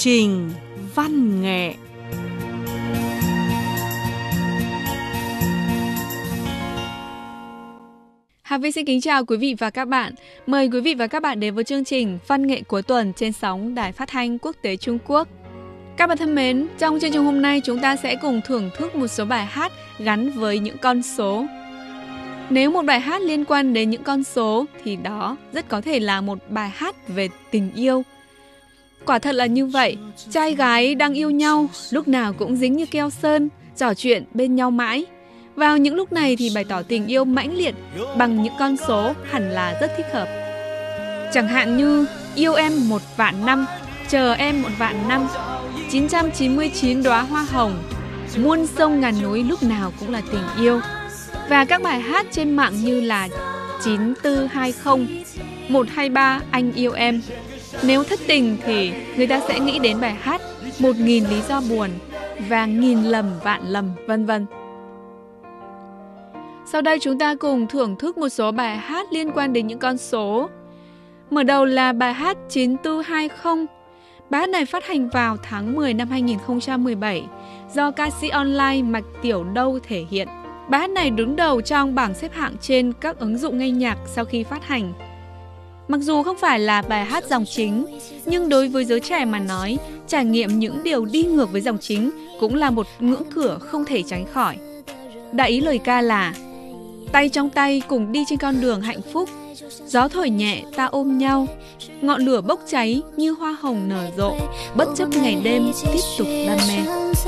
trình văn nghệ. Hà Vi xin kính chào quý vị và các bạn. Mời quý vị và các bạn đến với chương trình Văn nghệ cuối tuần trên sóng Đài Phát thanh Quốc tế Trung Quốc. Các bạn thân mến, trong chương trình hôm nay chúng ta sẽ cùng thưởng thức một số bài hát gắn với những con số. Nếu một bài hát liên quan đến những con số thì đó rất có thể là một bài hát về tình yêu. Quả thật là như vậy, trai gái đang yêu nhau, lúc nào cũng dính như keo sơn, trò chuyện bên nhau mãi. Vào những lúc này thì bày tỏ tình yêu mãnh liệt bằng những con số hẳn là rất thích hợp. Chẳng hạn như yêu em 1.000.000 năm, chờ em 1.000.000 năm, 999 đóa hoa hồng, muôn sông ngàn núi lúc nào cũng là tình yêu. Và các bài hát trên mạng như là 9420, 123 anh yêu em. Nếu thất tình thì người ta sẽ nghĩ đến bài hát 1000 lý do buồn và nghìn lầm vạn lầm, vân vân. Sau đây chúng ta cùng thưởng thức một số bài hát liên quan đến những con số. Mở đầu là bài hát 9420. Bài hát này phát hành vào tháng 10 năm 2017 do ca sĩ online Mạch Tiểu Đâu thể hiện. Bài hát này đứng đầu trong bảng xếp hạng trên các ứng dụng nghe nhạc sau khi phát hành. Mặc dù không phải là bài hát dòng chính, nhưng đối với giới trẻ mà nói, trải nghiệm những điều đi ngược với dòng chính cũng là một ngưỡng cửa không thể tránh khỏi. Đại ý lời ca là: tay trong tay cùng đi trên con đường hạnh phúc, gió thổi nhẹ ta ôm nhau, ngọn lửa bốc cháy như hoa hồng nở rộ, bất chấp ngày đêm tiếp tục đam mê.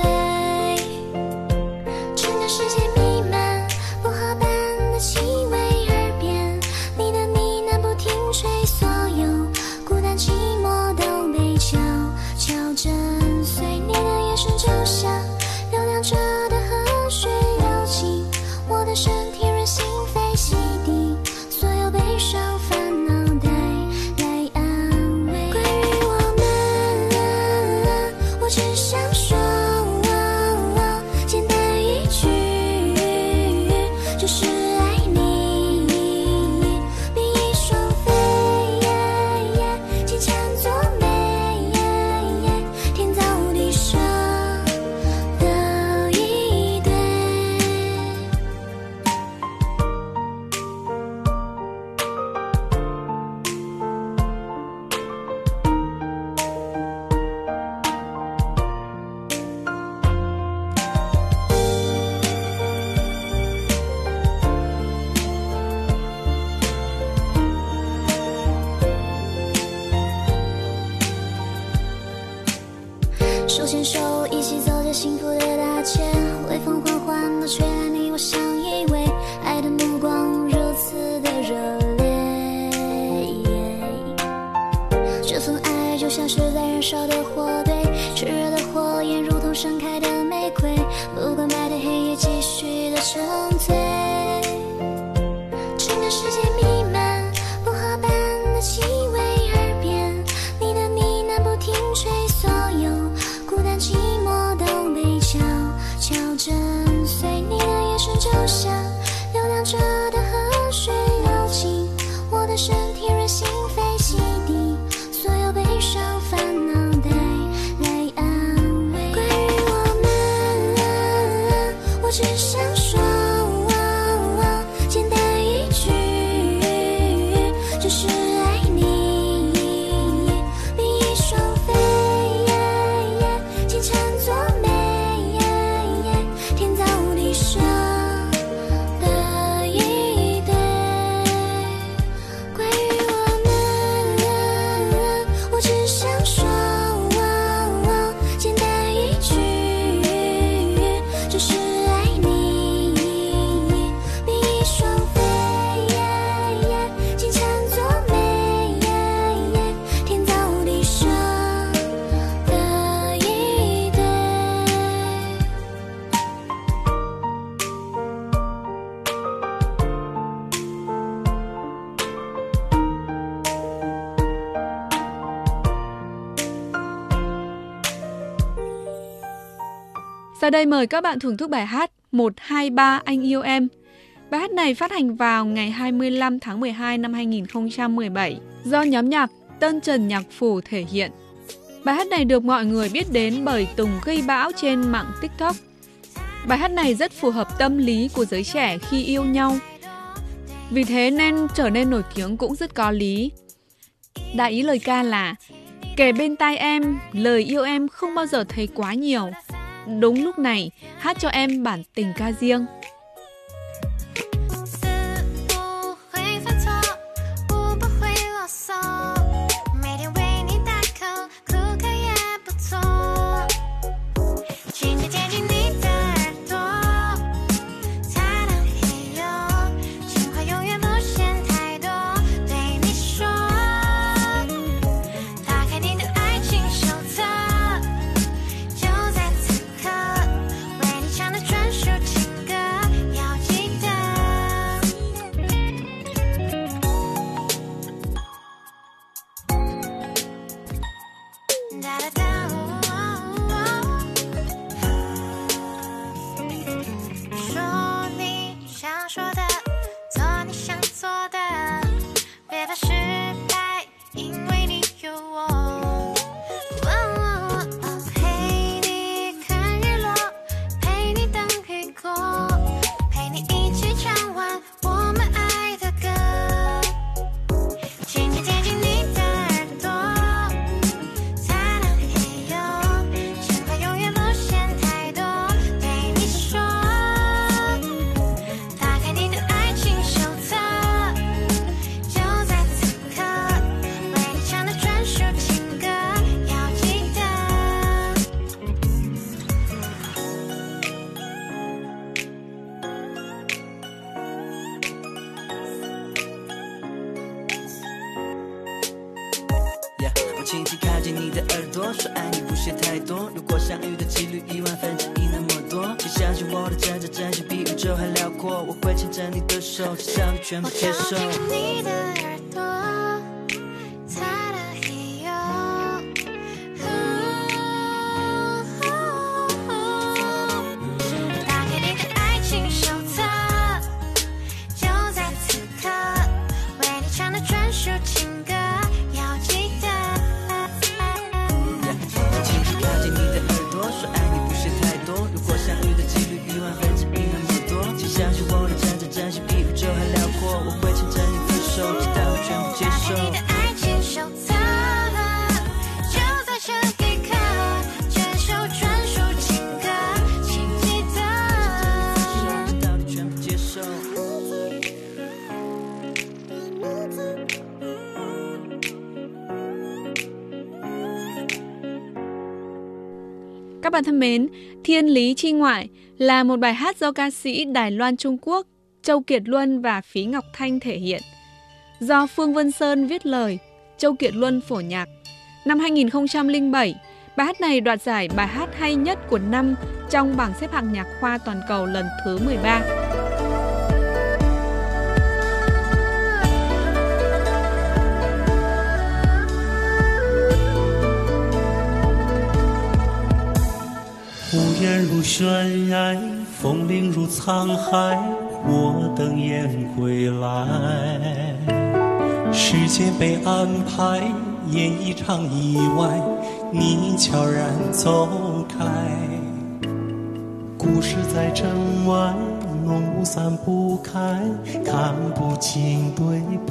Sau đây mời các bạn thưởng thức bài hát 123 anh yêu em. Bài hát này phát hành vào ngày 25 tháng 12 năm 2017 do nhóm nhạc Tân Trần Nhạc Phủ thể hiện. Bài hát này được mọi người biết đến bởi Tùng gây bão trên mạng TikTok. Bài hát này rất phù hợp tâm lý của giới trẻ khi yêu nhau. Vì thế nên trở nên nổi tiếng cũng rất có lý. Đại ý lời ca là: kề bên tai em, lời yêu em không bao giờ thấy quá nhiều. Đúng lúc này, hát cho em bản tình ca riêng. 轻轻靠近你的耳朵，说爱你不需太多。如果相遇的几率1/1000那么多，请相信我的真真真心比宇宙还辽阔。我会牵着你的手，至少你全部接受。我靠近你的耳朵。 Các bạn thân mến, Thiên Lý Chi Ngoại là một bài hát do ca sĩ Đài Loan Trung Quốc Châu Kiệt Luân và Phí Ngọc Thanh thể hiện. Do Phương Vân Sơn viết lời, Châu Kiệt Luân phổ nhạc. Năm 2007, bài hát này đoạt giải bài hát hay nhất của năm trong bảng xếp hạng nhạc khoa toàn cầu lần thứ 13. 无言如悬崖，风铃如沧海，我等雁归来。时间被安排，演一场意外，你悄然走开。故事在城外，浓雾散不开，看不清对白。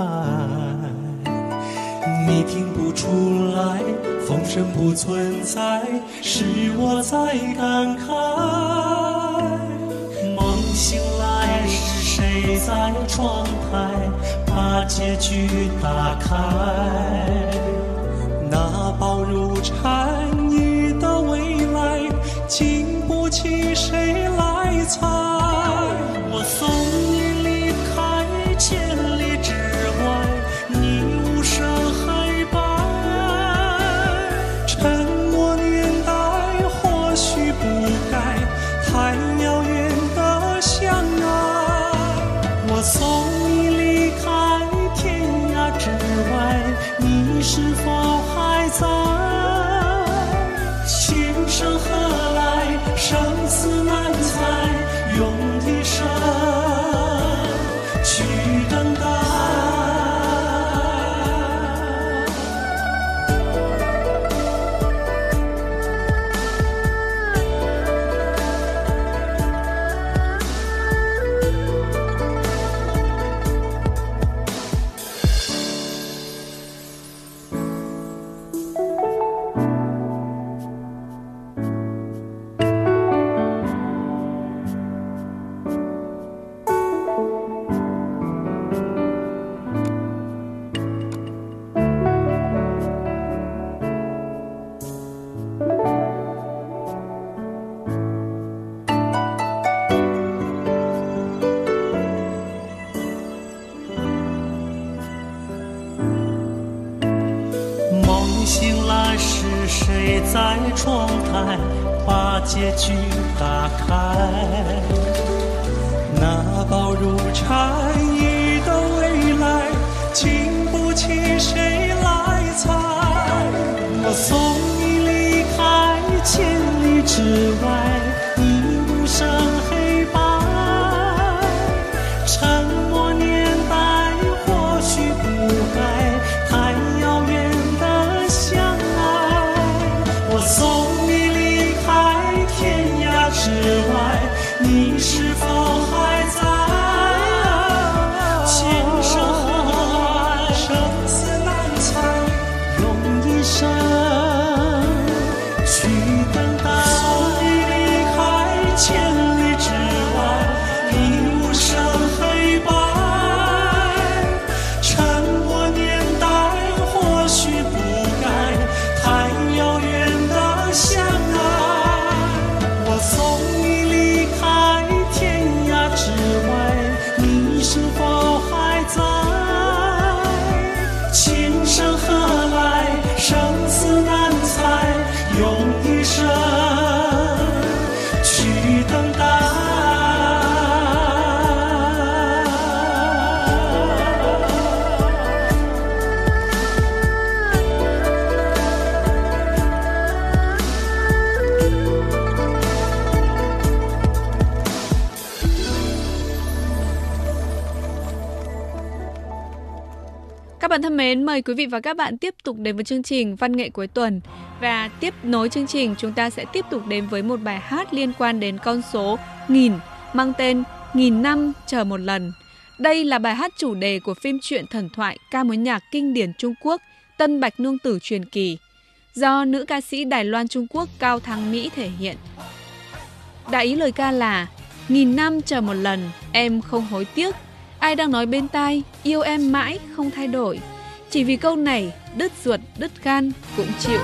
你听不出来，风声不存在，是我在感慨。梦醒来是谁在窗台把结局打开？那薄如蝉翼的未来，经不起谁来猜。我送你离开千里之外，你无声黑白。沉默年代或许不该太遥远的相爱。我送你离开天涯之外，你是否还在？情深何来，生死难猜，用一生窗台，把结局打开。那薄如蝉翼的未来，经不起谁来猜。我送你离开千里之外，你无声黑白。沉默年代或许不该，太遥远的相爱。我送你离开天涯之外，你是否还在？前生何来，生死难猜，用一生去等待。送你离开千里之外，你无声黑白。沉默年代或许不该，太遥远的相爱。我送你离开天涯之外，你是否还在？前生何来，生死难猜，用一生去等待。 Các bạn thân mến, mời quý vị và các bạn tiếp tục đến với chương trình Văn nghệ cuối tuần. Và tiếp nối chương trình, chúng ta sẽ tiếp tục đến với một bài hát liên quan đến con số 1000, mang tên 1000 năm chờ một lần. Đây là bài hát chủ đề của phim truyện thần thoại ca mối nhạc kinh điển Trung Quốc Tân Bạch Nương Tử truyền kỳ, do nữ ca sĩ Đài Loan Trung Quốc Cao Thắng Mỹ thể hiện. Đại ý lời ca là: 1000 năm chờ một lần, em không hối tiếc. Ai đang nói bên tai, yêu em mãi không thay đổi. Chỉ vì câu này, đứt ruột, đứt gan cũng chịu.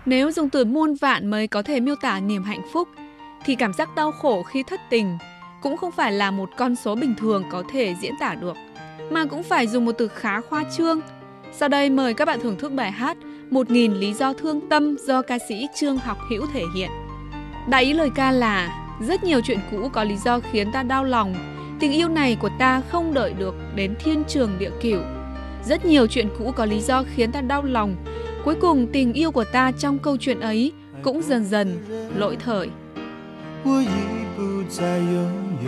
Nếu dùng từ muôn vạn mới có thể miêu tả niềm hạnh phúc, thì cảm giác đau khổ khi thất tình cũng không phải là một con số bình thường có thể diễn tả được, mà cũng phải dùng một từ khá khoa trương. Sau đây mời các bạn thưởng thức bài hát 1000 lý do thương tâm do ca sĩ Trương Học Hữu thể hiện. Đại ý lời ca là: rất nhiều chuyện cũ có lý do khiến ta đau lòng, tình yêu này của ta không đợi được đến thiên trường địa cửu. Rất nhiều chuyện cũ có lý do khiến ta đau lòng, cuối cùng tình yêu của ta trong câu chuyện ấy cũng dần dần lỗi thời. 我已不再拥有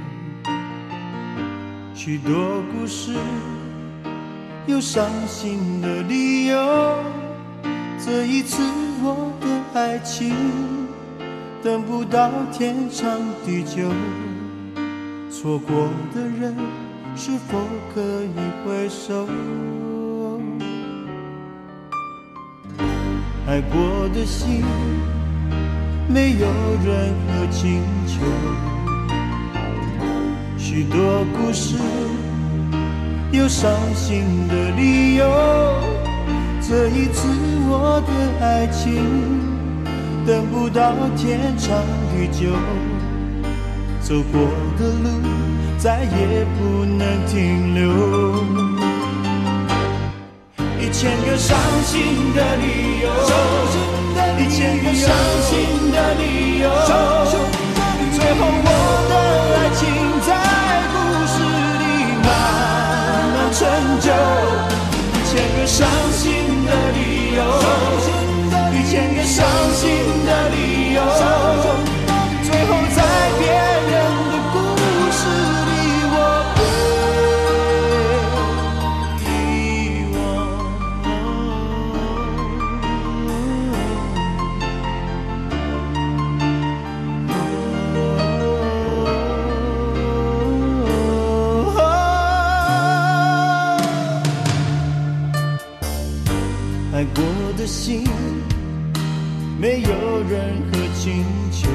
许多故事，有伤心的理由。这一次我的爱情等不到天长地久，错过的人是否可以回首？爱过的心没有任何请求，许多故事有伤心的理由。这一次我的爱情等不到天长地久，走过的路再也不能停留。1000个伤心的理由，1000个伤心的理由，最后我的爱情在故事里慢慢成就。1000个伤心的理由，1000个伤心的理由，最后在别人的故事里我被遗忘。爱过的心没有任何请求，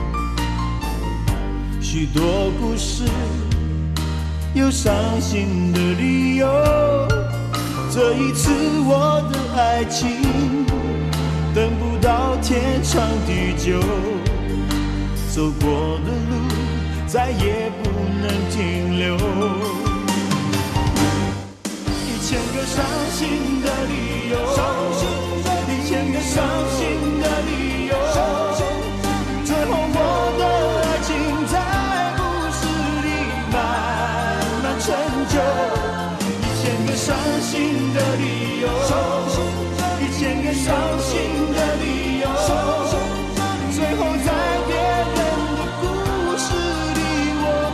许多故事有伤心的理由。这一次我的爱情等不到天长地久，走过的路再也不能停留。1000个伤心的理由，1000个伤心的理由，最后我的爱情在故事里慢慢成就。1000个伤心的理由，1000个伤心的理由，最后在别人的故事里我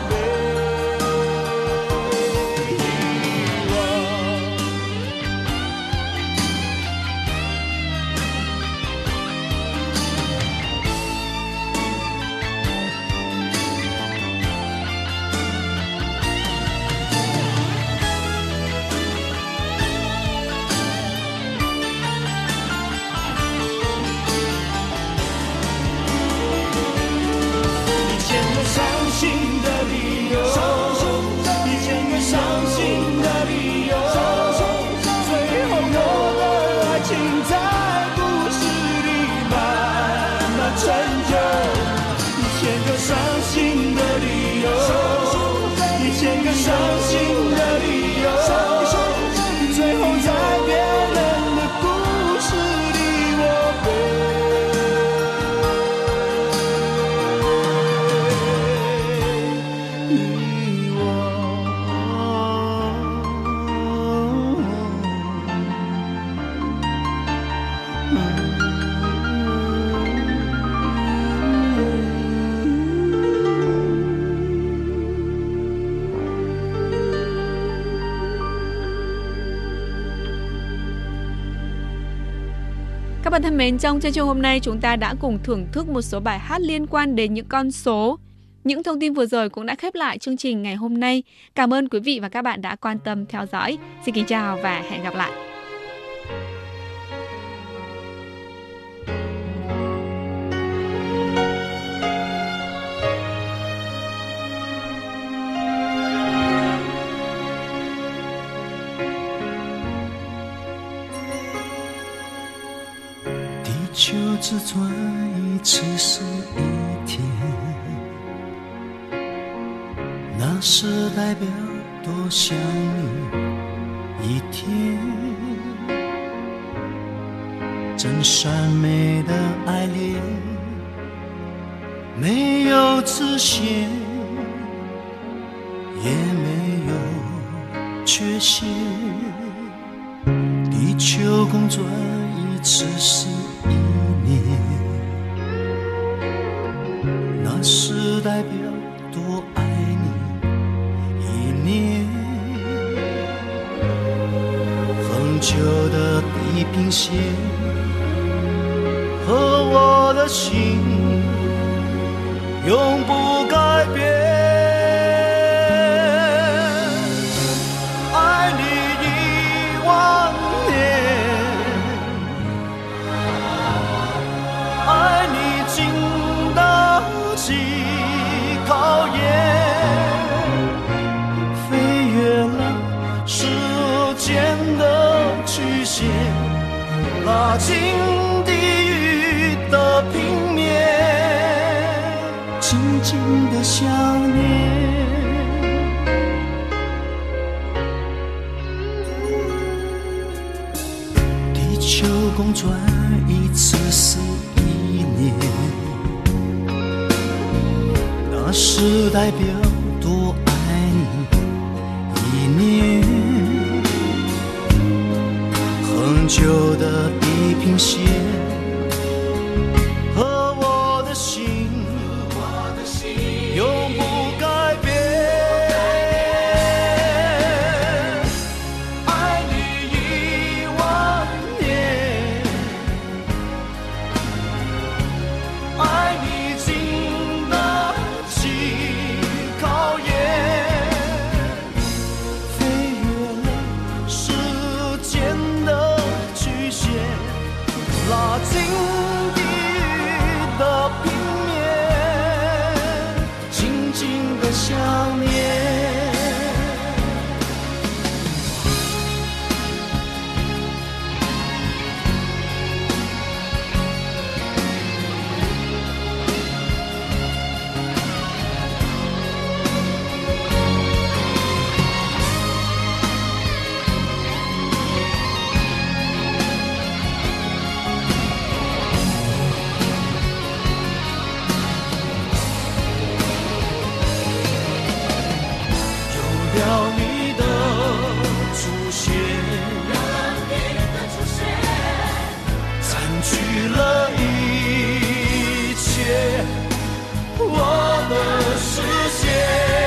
被遗忘。1000个伤心的理由，1000个伤心的理由，最后我的爱情在故事里慢慢成就。1000个伤心的理由，1000个伤心的理由，最后在别人的故事里我被 Các bạn thân mến, trong chương trình hôm nay chúng ta đã cùng thưởng thức một số bài hát liên quan đến những con số. Những thông tin vừa rồi cũng đã khép lại chương trình ngày hôm nay. Cảm ơn quý vị và các bạn đã quan tâm theo dõi. Xin kính chào và hẹn gặp lại. 子转一次是一天，那是代表多想你一天。真善美的爱恋，没有直线，也没有缺陷。地球公转一次是一年，那是代表多爱你一年。恒久的地平线和我的心永不改变。爱你10000年，爱你经得起考验，飞越了时间的曲线，拉近地狱的平面，静静的想念。地球公转一次是一年，那是代表多爱你一年。恒久的地平线和我的心永不改变。爱你10000年，爱你经得起考验，飞越了时间的曲线，拉近地狱的平面，静静的想念。有了你的出现，占据了一切我的视线。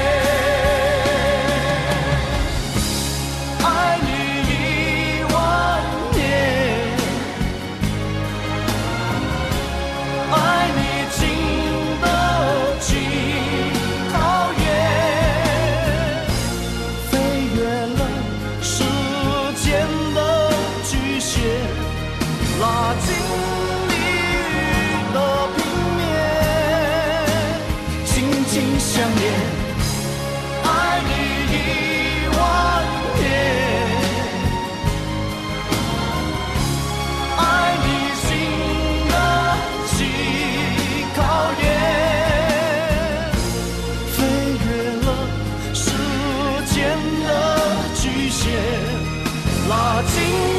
爱你10000年，爱你经得起考验，飞越了时间的局限，拉近地狱的平面，紧紧相连。爱你10000年，爱你经得起考验，飞越了时间的局限，拉近